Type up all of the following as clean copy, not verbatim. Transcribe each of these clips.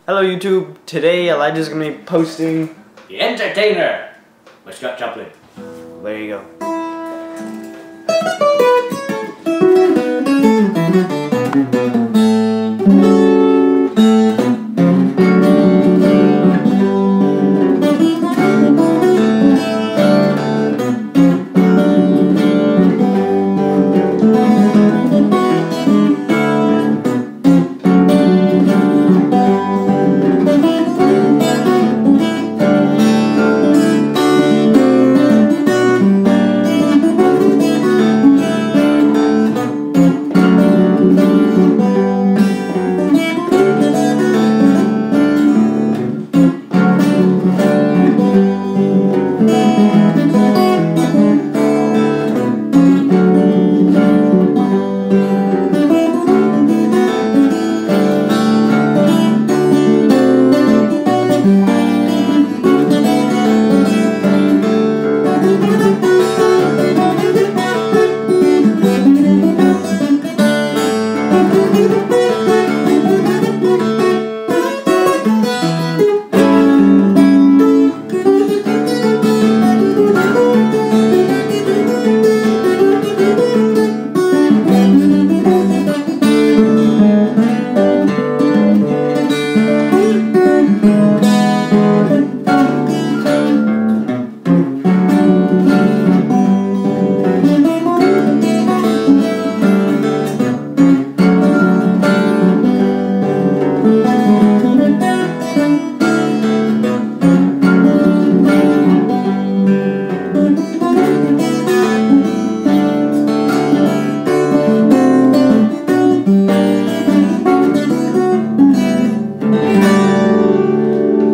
Hello YouTube, today Elijah's going to be posting The Entertainer with Scott Joplin. There you go.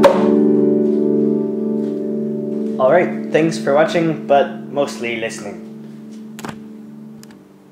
Alright, thanks for watching, but mostly listening.